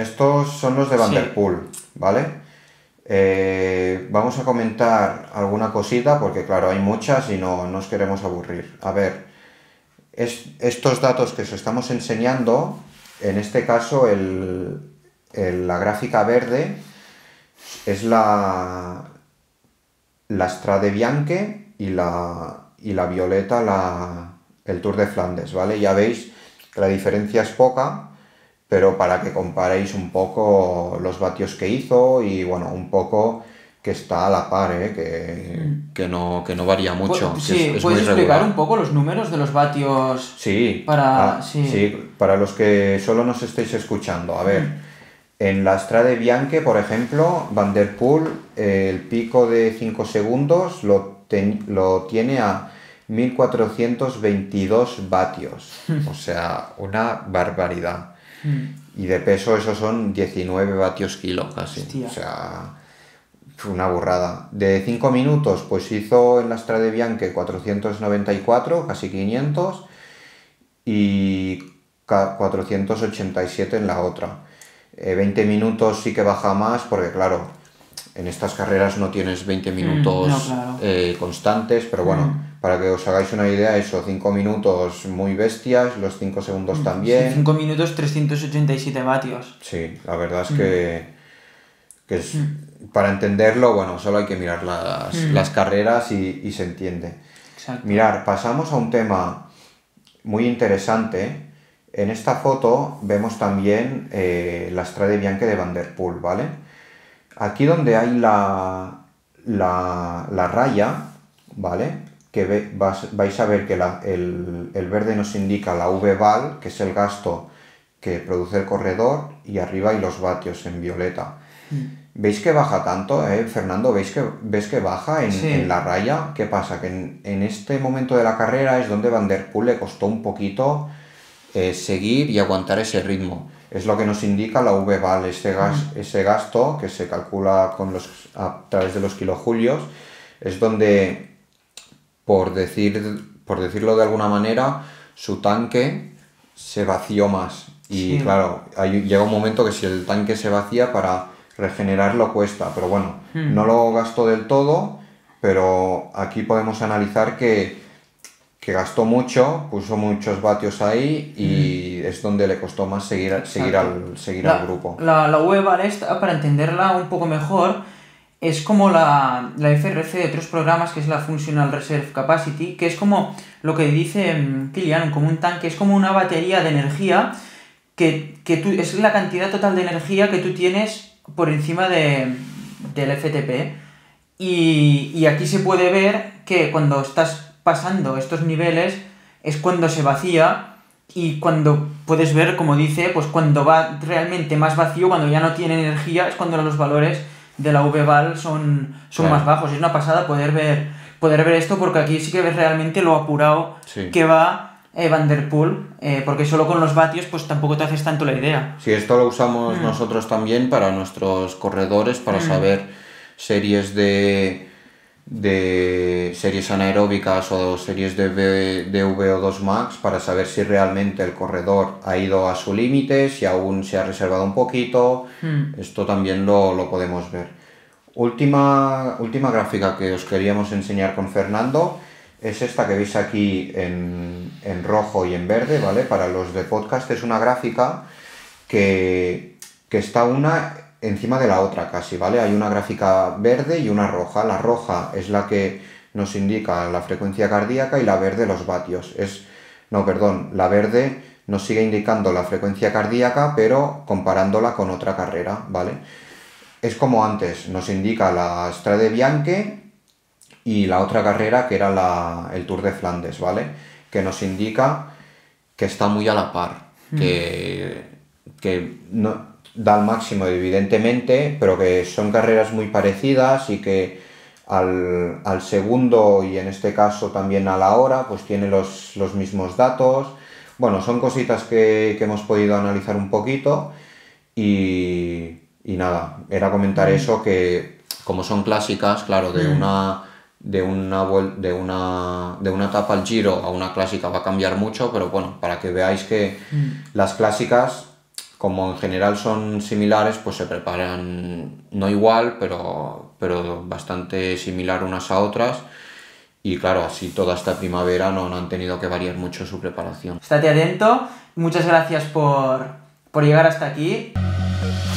estos son los de Van der Sí. Poel, ¿vale? Vamos a comentar alguna cosita porque, claro, hay muchas y no nos queremos aburrir. A ver, estos datos que os estamos enseñando, en este caso la gráfica verde es la Strade Bianche y la violeta el Tour de Flandes, ¿vale? Ya veis que la diferencia es poca, pero para que comparéis un poco los vatios que hizo y bueno, un poco que está a la par, que no varía mucho. Sí, es ¿puedes muy explicar regular. un poco los números de los vatios? Sí, Sí. sí, para los que solo nos estéis escuchando. A ver, en la Strade Bianche, por ejemplo, Van der Poel, el pico de 5 segundos lo tiene a 1422 vatios. O sea, una barbaridad. Y de peso esos son 19 vatios kilo casi. Hostia. O sea, una burrada. De 5 minutos, pues hizo en la Strade Bianche 494, casi 500, y 487 en la otra. 20 minutos sí que baja más porque, claro, en estas carreras no tienes 20 minutos no, claro. constantes, pero bueno, para que os hagáis una idea, eso, 5 minutos muy bestias, los 5 segundos también. Sí, 5 minutos, 387 vatios. Sí, la verdad es que es, para entenderlo, bueno, solo hay que mirar las carreras y se entiende. Exacto. Mirar, pasamos a un tema muy interesante. En esta foto vemos también la Strade Bianche de Van der Poel, ¿vale? Aquí donde hay la raya, ¿vale? Que vais a ver que el verde nos indica la V-Val, que es el gasto que produce el corredor, y arriba hay los vatios en violeta. ¿Veis que baja tanto, Fernando? ¿Ves que baja en la raya? ¿Qué pasa? Que en este momento de la carrera es donde Van der Poel le costó un poquito seguir y aguantar ese ritmo. Es lo que nos indica la V-Val, ese gasto que se calcula a través de los kilojulios, es donde, por decirlo de alguna manera, su tanque se vació más. Y claro, llega un momento que si el tanque se vacía, para regenerarlo cuesta, pero bueno, no lo gastó del todo, pero aquí podemos analizar que gastó mucho, puso muchos vatios ahí y es donde le costó más seguir al grupo. La web esta, para entenderla un poco mejor, es como la FRC de otros programas, que es la Functional Reserve Capacity, que es como lo que dice Kilian, como un tanque, es como una batería de energía que es la cantidad total de energía que tú tienes por encima del FTP. Y aquí se puede ver que cuando estás pasando estos niveles es cuando se vacía, y cuando puedes ver, como dice, pues cuando va realmente más vacío, cuando ya no tiene energía, es cuando los valores de la V-Val son más bajos. Es una pasada poder ver esto, porque aquí sí que ves realmente lo apurado que va Van der Poel, porque solo con los vatios pues tampoco te haces tanto la idea. Sí, esto lo usamos nosotros también para nuestros corredores, para saber series de series anaeróbicas o series de VO2 max, para saber si realmente el corredor ha ido a su límite, si aún se ha reservado un poquito. Esto también lo podemos ver. Última gráfica que os queríamos enseñar con Fernando es esta que veis aquí en rojo y en verde, ¿vale? Para los de podcast es una gráfica que está una encima de la otra casi, ¿vale? Hay una gráfica verde y una roja. La roja es la que nos indica la frecuencia cardíaca y la verde los vatios. La verde nos sigue indicando la frecuencia cardíaca, pero comparándola con otra carrera, ¿vale? Es como antes, nos indica la Strade Bianche y la otra carrera que era el Tour de Flandes, ¿vale? Que nos indica que está muy a la par, que no da al máximo evidentemente, pero que son carreras muy parecidas y que al segundo, y en este caso también a la hora, pues tiene los mismos datos. Bueno, son cositas que hemos podido analizar un poquito y nada, era comentar eso, que como son clásicas, claro, de una etapa al Giro a una clásica va a cambiar mucho, pero bueno, para que veáis que las clásicas, como en general son similares, pues se preparan no igual, pero bastante similar unas a otras. Y claro, así toda esta primavera no han tenido que variar mucho su preparación. Estate atento. Muchas gracias por llegar hasta aquí.